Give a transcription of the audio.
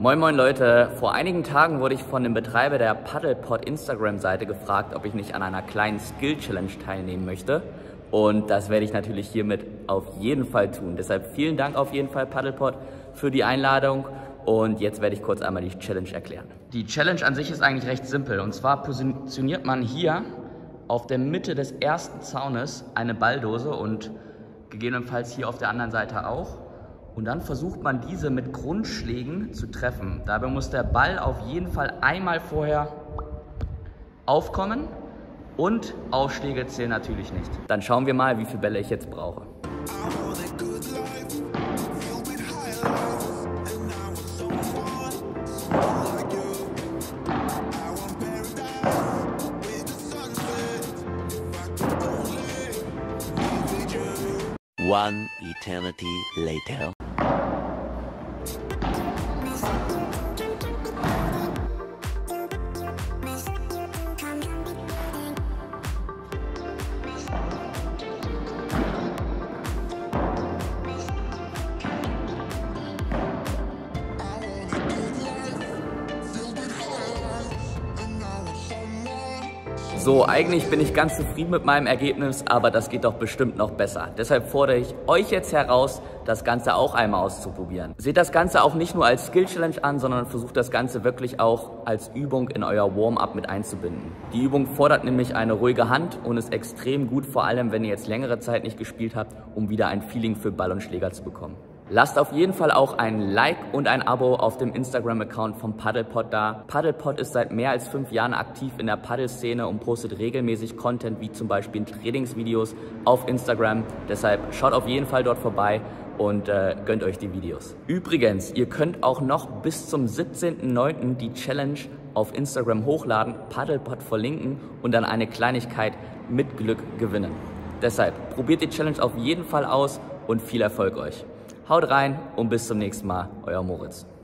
Moin moin Leute, vor einigen Tagen wurde ich von dem Betreiber der Paddlepot Instagram-Seite gefragt, ob ich nicht an einer kleinen Skill-Challenge teilnehmen möchte. Und das werde ich natürlich hiermit auf jeden Fall tun. Deshalb vielen Dank auf jeden Fall Paddlepot für die Einladung. Und jetzt werde ich kurz einmal die Challenge erklären. Die Challenge an sich ist eigentlich recht simpel. Und zwar positioniert man hier auf der Mitte des ersten Zaunes eine Balldose und gegebenenfalls hier auf der anderen Seite auch. Und dann versucht man diese mit Grundschlägen zu treffen. Dabei muss der Ball auf jeden Fall einmal vorher aufkommen und Aufschläge zählen natürlich nicht. Dann schauen wir mal, wie viele Bälle ich jetzt brauche. One eternity later. So, eigentlich bin ich ganz zufrieden mit meinem Ergebnis, aber das geht doch bestimmt noch besser. Deshalb fordere ich euch jetzt heraus, das Ganze auch einmal auszuprobieren. Seht das Ganze auch nicht nur als Skill-Challenge an, sondern versucht das Ganze wirklich auch als Übung in euer Warm-up mit einzubinden. Die Übung fordert nämlich eine ruhige Hand und ist extrem gut, vor allem wenn ihr jetzt längere Zeit nicht gespielt habt, um wieder ein Feeling für Ball und Schläger zu bekommen. Lasst auf jeden Fall auch ein Like und ein Abo auf dem Instagram-Account von Paddlepot da. Paddlepot ist seit mehr als 5 Jahren aktiv in der Paddelszene und postet regelmäßig Content wie zum Beispiel Trainingsvideos auf Instagram. Deshalb schaut auf jeden Fall dort vorbei und gönnt euch die Videos. Übrigens, ihr könnt auch noch bis zum 17.09. die Challenge auf Instagram hochladen, Paddlepot verlinken und dann eine Kleinigkeit mit Glück gewinnen. Deshalb probiert die Challenge auf jeden Fall aus und viel Erfolg euch. Haut rein und bis zum nächsten Mal, euer Moritz.